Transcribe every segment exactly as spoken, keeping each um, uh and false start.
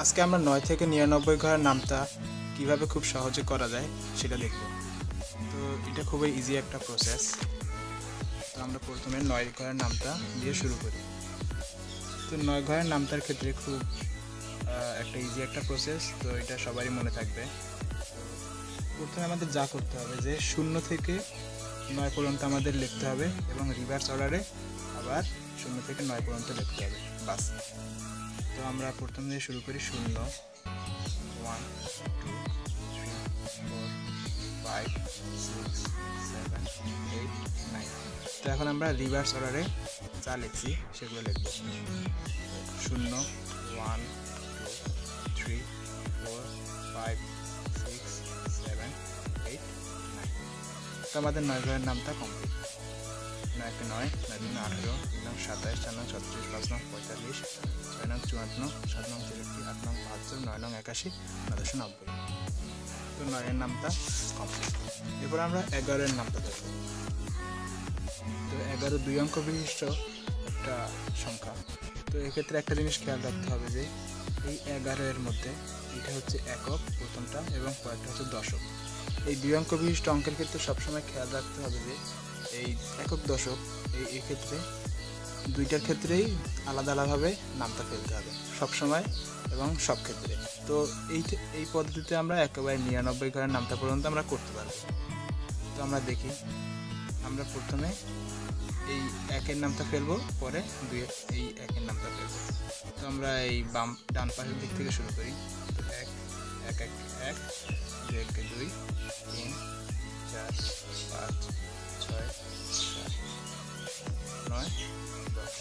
আজকে আমরা নয় থেকে নিরানব্বই ঘরের নামতা কিভাবে খুব সহজে করা যায় সেটা দেখব। তো এটা খুবই ইজি একটা প্রসেস। তো আমরা প্রথমে নয় ঘরের নামতা দিয়ে শুরু করি। তো নয় ঘরের নামতার ক্ষেত্রে খুব একটা ইজি একটা প্রসেস, তো এটা সবারই মনে থাকবে। প্রথমে আমাদের যা করতে হবে যে শূন্য থেকে নয় পর্যন্ত আমাদের লিখতে হবে এবং রিভার্স অর্ডারে আবার শূন্য থেকে নয় পর্যন্ত লিখতে হবে, বাস। তো আমরা প্রথম দিয়ে শুরু করি শূন্য, one, two, three, four, five, six, seven, eight, nine. তো এখন আমরা রিভার্স অর্ডারে যা লিখছি সেগুলো লিখব। শূন্য, one, two, three, four, five, six, seven, eight, nine. তো আমাদের নয় ঘরের নামটা কমপ্লিট। নয় একে নয়, নয় দুই আঠারো, তিন নং সাতাইশ, চার নং ছত্রিশ, পাঁচ নং পঁয়তাল্লিশ, ছয় নং চুয়ান্ন, সাত নং তেষট্টি, আট নং বাহাত্তর, নয় নং একাশি, নয়শো নব্বই। তো নয়ের নামটা কমপ্লিট। এরপর আমরা এগারোর নামটা দেখব। তো এগারো দুই অঙ্ক বিশিষ্ট একটা সংখ্যা। তো এক্ষেত্রে একটা জিনিস খেয়াল রাখতে হবে যে এই এগারো এর মধ্যে এটা হচ্ছে একক প্রথমটা এবং পরেরটা হচ্ছে দশক। এই দুই অঙ্ক বিশিষ্ট অঙ্কের ক্ষেত্রে সবসময় খেয়াল রাখতে হবে যে এই একক দশক এই এক্ষেত্রে দুইটার ক্ষেত্রেই আলাদা আলাদাভাবে নামতা ফেলতে হবে সবসময় এবং সব ক্ষেত্রে। তো এই এই পদ্ধতিতে আমরা একেবারে নিরানব্বই ঘরের নামতা পর্যন্ত আমরা করতে পারবো। তো আমরা দেখি, আমরা প্রথমে এই একের নামটা ফেলবো, পরে দুই এই একের নামটা ফেলবো। তো আমরা এই বাম ডান পাশের দিক থেকে শুরু করি। তো এক এক এক এক, দুই একে দুই, তিন, চার, পাঁচ, ছয়, সাত, নয়, দশ।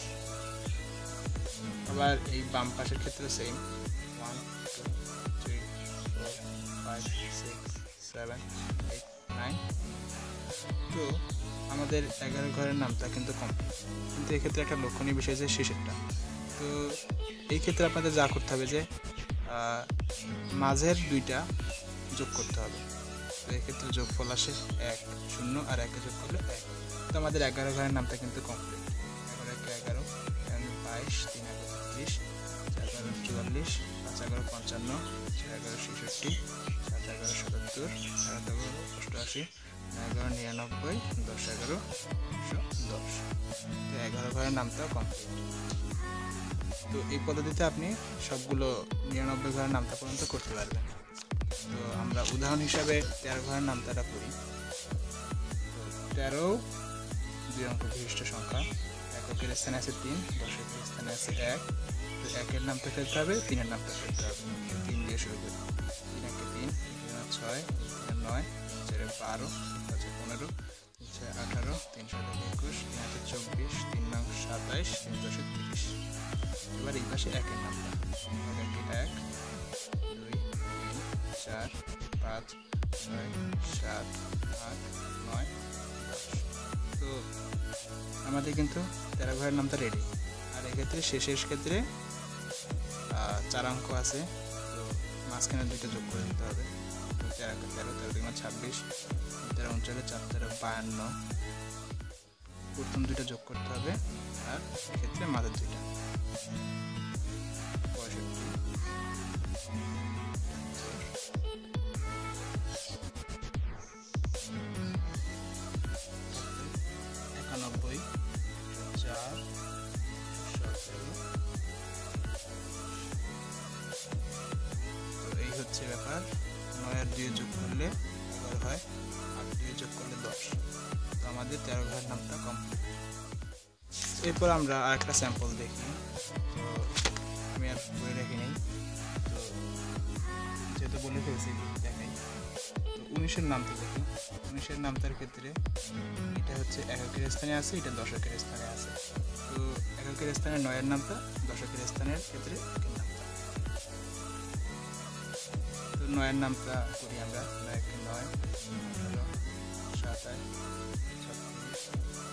আবার এই বাম পাশের ক্ষেত্রে same, one, two, three, four, five, six, seven, eight, nine. তো আমাদের এগারো ঘরের নামটা কিন্তু কমপ্লিট। কিন্তু এক্ষেত্রে একটা লক্ষণীয় বিষয় যে শেষেরটা। তো এই ক্ষেত্রে আপনাদের যা করতে হবে যে মাঝের দুইটা যোগ করতে হবে। তো এক্ষেত্রে যোগফল আসে এক, শূন্য আর একে যোগ করলে এক। তো আমাদের এগারো ঘরের নামটা কিন্তু কমপ্লিট। এগারো একে এগারো, বাইশ, তিন এগারো ত্রিশ, চার এগারো চুয়াল্লিশ, পাঁচ এগারো পঞ্চান্ন, ছয় এগারো ছেষট্টি, সাত এগারো সাতাত্তর, সাত এগারো অষ্টআশি, এগারো নিরানব্বই, দশ এগারো একশো দশ। তো এগারো ঘরের নামটাও কমপ্লিট। তো এই পদ্ধতিতে আপনি সবগুলো নিরানব্বই ঘরের নামটা পর্যন্ত করতে পারবেন। তো আমরা উদাহরণ হিসাবে তেরো ঘরের নামতাটা করি। তো তেরো দুই অঙ্ক বিশিষ্ট সংখ্যা। এককের স্থানে আছে তিন, দশকের স্থানে আছে এক। তো একের নামটা ফেলতে হবে, তিনের নামটা ফেলতে হবে। তিন দিয়ে শুরু করি। তিন একে তিন, তিন ছয়, তিন নয়, চারে বারো, পাঁচে পনেরো, তিন ছয় আঠারো, তিন সাত একুশ, তিন আটে চব্বিশ, তিন নং সাতাইশ, তিন দশে তিরিশ। এবার এই পাশে একের নামটা। এক একে এক, দুই, তিন, চার, পাঁচ, ছয়, সাত, আট, নয়, দশ। তো আমাদের কিন্তু তেরো ঘরের নামটা রেডি। আর এক্ষেত্রে শেষের ক্ষেত্রে চার অঙ্ক আছে, তো মাঝখানে দুইটা যোগ করে দিতে হবে। তেরো তেরো তেরো দুই ছাব্বিশ, তেরো উনচল্লিশ, চার তেরো বায়ান্ন, প্রথম দুইটা যোগ করতে হবে। আর এক্ষেত্রে মাঝের দুইটা পঁয়ষট্টি, একানব্বই, চার, সতেরো। তো এই হচ্ছে ব্যাপার। নয় আর দুই যোগ করলে এগারো হয়, আর দুই যোগ করলে দশ। তো আমাদের তেরো ঘরের নামটা কমপ্লিট। এরপর আমরা আর একটা স্যাম্পল দেখি। তো আমি আর বলে রেখে নিই, তো যেহেতু বলে ফেলছি দেখাই। তো উনিশের নামটা দেখি। উনিশের নামটার ক্ষেত্রে এটা হচ্ছে এককের স্থানে আছে, এটা দশকের স্থানে আছে। তো এককের স্থানে নয়ের নামটা, দশকের স্থানের ক্ষেত্রে একের নামটা। তো নয়ের নামটা করি আমরা। নয় একে নয়, আঠারো, সাতাশ, ছত্রিশ,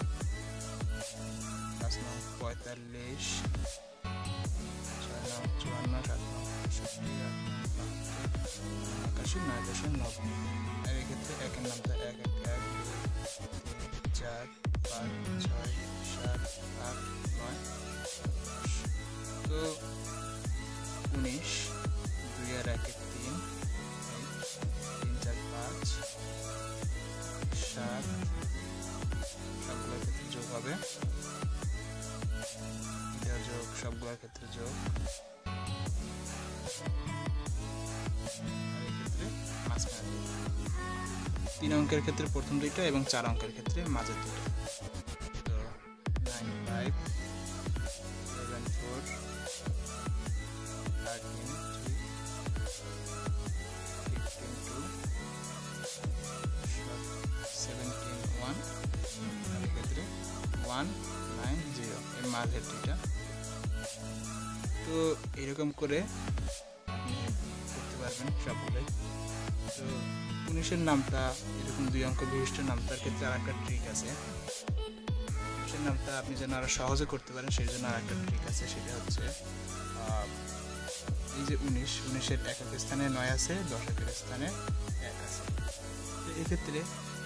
পাঁচ নং পঁয়তাল্লিশ, ছয় নং চুয়ান্ন, সাত নং পঁয়ষট্টি, আট নং বাহাত্তর, একাশি, নয় দশে নব্বই। আর এক্ষেত্রে একের নামটা এক এক এক, দুই, তিন, চার, পাঁচ, ছয়, সাত, আট, নয়, দশ। তো উনিশ, দুই আর একে তিন, তিন চার পাঁচ, সাত, সবগুলোর ক্ষেত্রে যোগ হবে, এটা যোগ, সবগুলোর ক্ষেত্রে যোগ, আর এক্ষেত্রে মাঝখানে তিন অঙ্কের ক্ষেত্রে প্রথম দুইটা এবং চার অঙ্কের ক্ষেত্রে মাঝের দুটো। তো nine five, seven four, thirteen three, fifteen two, seventeen one, আর এক্ষেত্রে ওয়ান নাইন জিরো, এর মাঝের দুইটা। তো এরকম করে আপনি করতে পারবেন সবগুলোই। তো উনিশের নামটা এরকম দুই অঙ্ক বিশিষ্ট নামটার ক্ষেত্রে আর একটা ট্রিক আছে। উনিশের নামটা আপনি যেন আরো সহজে করতে পারেন সেই জন্য আর একটা ট্রিক আছে, সেটা হচ্ছে এই যে উনিশ, উনিশের একক স্থানে নয় আছে, দশকের স্থানে এক আছে। তো এক্ষেত্রে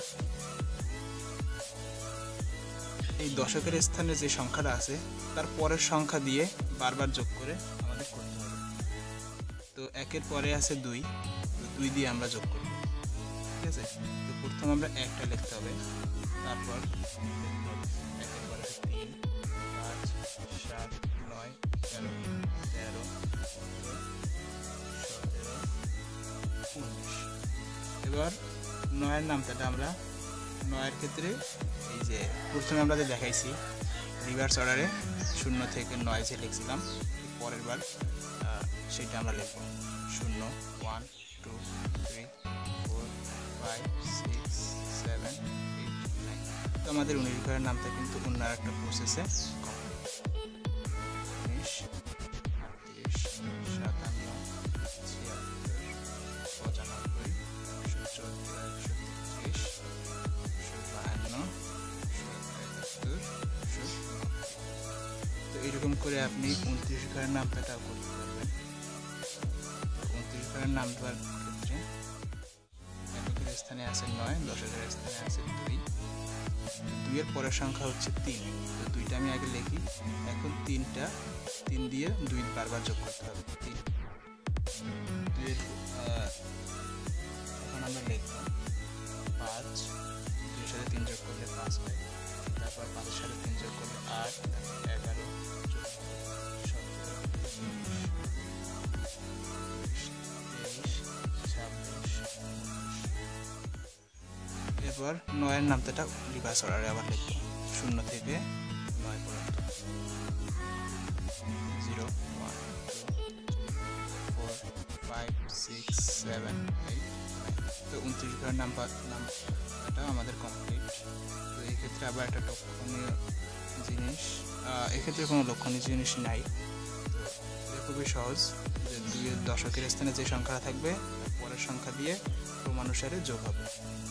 এই দশকের স্থানে যে সংখ্যাটা আছে তার পরের সংখ্যা দিয়ে বারবার যোগ করে আমাদের করতে হবে। তো একের পরে আছে দুই, তো দুই দিয়ে আমরা যোগ করব, ঠিক আছে। তো প্রথম আমরা একটা লিখতে হবে, তারপর একের পরে তিন, পাঁচ, সাত, নয়, তেরো, তেরো, পনেরো, সতেরো, উনিশ। এবার নয়ের নামটা আমরা নয়ের ক্ষেত্রে এই যে প্রথমে আমরা যে দেখাইছি রিভার্স অর্ডারে শূন্য থেকে নয় যে লিখছিলাম, পরের বার সেটা আমরা লিখব শূন্য, one, two, three, four, five, six, seven, eight, nine. তো আমাদের উনিশ ঘরের নামটা কিন্তু অন্য একটা প্রসেসে কমপ্লিট। উনিশ, আটত্রিশ, সাতান্ন, ছিয়াত্তর, পঁচানব্বই, একশো চোদ্দ, একশো তেত্রিশ, একশো বাহান্ন, একশো একাত্তর, একশো নব্বই। তো এইরকম করে আপনি উনত্রিশ ঘরের নামটাও করতে পারবেন। উনত্রিশ ঘরের নাম দেওয়ার ক্ষেত্রে এককের স্থানে আছে নয়, দশকের স্থানে আছে দুই, দুইয়ের পরের সংখ্যা হচ্ছে তিন। তো দুইটা আমি আগে লিখি, এখন তিনটা তিন দিয়ে দুই বারবার যোগ করতে হবে। তিন দুইয়ের এখন আমরা লিখব পাঁচ, দুইয়ের সাথে তিন যোগ করলে পাঁচ হয়, তারপর পাঁচের সাথে তিন যোগ করলে আট, তারপর এগারো, চোদ্দ, সতেরো, এরপর নয়ের নামটা রিভার্স অর্ডারে আবার লিখব, শূন্য থেকে নয় পর্যন্ত, zero, one, two, four, five, six, seven, eight, nine. তো উনত্রিশ ঘরের নাম্বার নামটাও আমাদের কমপ্লিট। তো এই ক্ষেত্রে আবার একটা লক্ষণীয় জিনিস, এক্ষেত্রে কোনো লক্ষণীয় জিনিস নাই। তো এটা খুবই সহজ, যে দুইয়ের দশকের স্থানে যে সংখ্যা থাকবে পরের সংখ্যা দিয়ে ক্রমানুসারে যোগ হবে।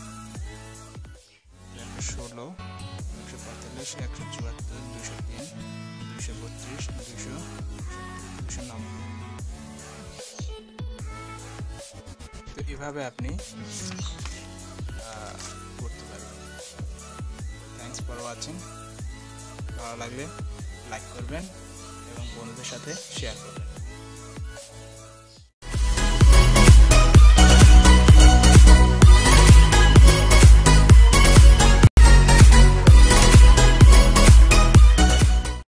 ষোলো, একশো পঁয়তাল্লিশ, একশো চুয়াত্তর, দুইশো তিন, দুইশো বত্রিশ, দুইশো, দুইশো নব্বই। তো এভাবে আপনি করতে পারবেন। Thanks for watching. ভালো লাগলে লাইক করবেন এবং বন্ধুদের সাথে শেয়ার করবেন।